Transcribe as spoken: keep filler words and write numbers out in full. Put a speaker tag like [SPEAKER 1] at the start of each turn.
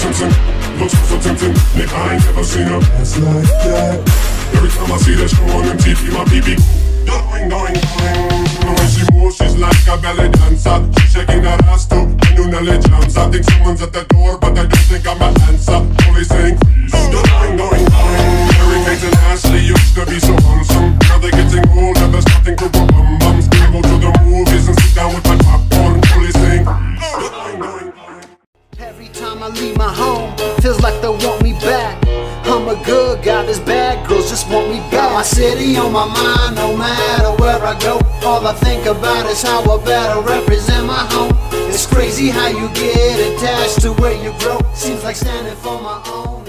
[SPEAKER 1] Simpson. Looks so tempting, nigga, I ain't never seen a ass like that. Every time I see that show on M T V, my pee-pee going, going, going. When she moves, she's like a belly dancer. She's shaking her ass too, and you nearly jumps. I think someone's at the door, but I don't think I'm an answer. Only saying, please, going, going, going. Mary Kate and Ashley used to be so handsome. Now they're getting older, they're starting to go bum bums. I go to the movies and sit down with my popcorn. Only saying, please, going, going, going.
[SPEAKER 2] Every time I leave my home, feels like they want me back. I'm a good guy, this bad girls just want me back. Got my city on my mind, no matter where I go. All I think about is how I better represent my home. It's crazy how you get attached to where you grow. Seems like standing for my own.